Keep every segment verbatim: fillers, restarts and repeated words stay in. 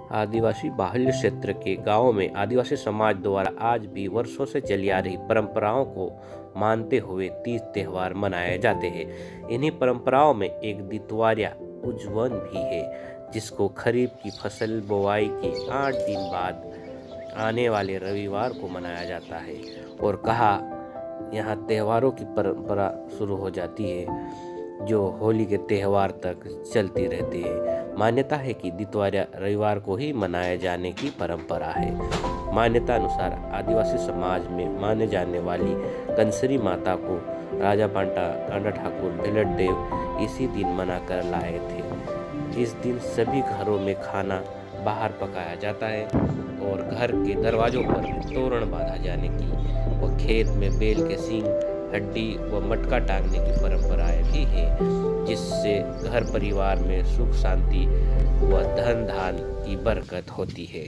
आदिवासी बाहुल्य क्षेत्र के गांवों में आदिवासी समाज द्वारा आज भी वर्षों से चली आ रही परंपराओं को मानते हुए तीज त्योहार मनाए जाते हैं। इन्हीं परंपराओं में एक दितवारिया उज्जवन भी है, जिसको खरीफ की फसल बुवाई के आठ दिन बाद आने वाले रविवार को मनाया जाता है। और कहा यहाँ त्योहारों की परंपरा शुरू हो जाती है जो होली के त्यौहार तक चलती रहती है। मान्यता है कि दितवारिया रविवार को ही मनाए जाने की परंपरा है। मान्यता अनुसार आदिवासी समाज में माने जाने वाली कंसरी माता को राजा पांटा कांडा ठाकुर भिलट देव इसी दिन मनाकर लाए थे। इस दिन सभी घरों में खाना बाहर पकाया जाता है और घर के दरवाजों पर तोरण बांधा जाने की व खेत में बैल के सींग हड्डी व मटका टांगने की परंपराएं भी है, जिससे घर परिवार में सुख शांति व धन धान की बरकत होती है।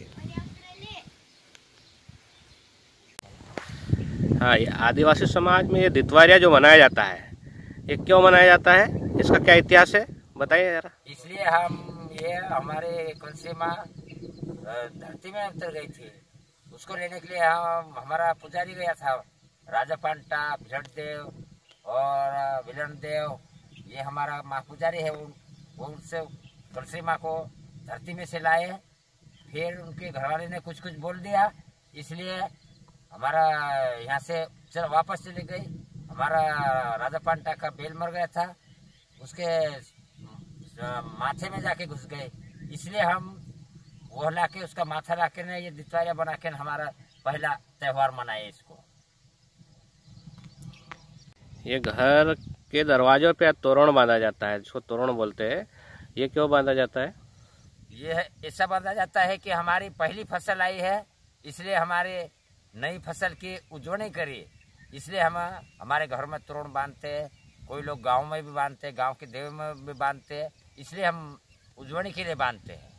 हाँ, ये आदिवासी समाज में ये दितवारिया जो मनाया जाता है, ये क्यों मनाया जाता है, इसका क्या इतिहास है, बताइए जरा। इसलिए हम ये हमारे कलसी माँ धरती में उतर गई थी, उसको लेने के लिए हम हमारा पुजारी गया था, राजा पांटा भिलट देव और विलन देव, ये हमारा माँ पुजारी है। वो उनसे तुलसी माँ को धरती में से लाए, फिर उनके घरवाले ने कुछ कुछ बोल दिया, इसलिए हमारा यहाँ से चल वापस चली गई। हमारा राजा पांटा का बेल मर गया था, उसके माथे में जाके घुस गए, इसलिए हम वो ला के उसका माथा ला के ने ये दितवारिया बना के हमारा पहला त्यौहार मनाए इसको। ये घर के दरवाजों पे तोरण बांधा जाता है, जिसको तोरण बोलते हैं, ये क्यों बांधा जाता है? ये ऐसा बांधा जाता है कि हमारी पहली फसल आई है, इसलिए हमारे नई फसल की उज्जवनी करिए, इसलिए हम हमारे घर में तोरण बांधते हैं। कोई लोग गांव में भी बांधते हैं, गांव के देव में भी बांधते हैं, इसलिए हम उज्जवनी के लिए बांधते हैं।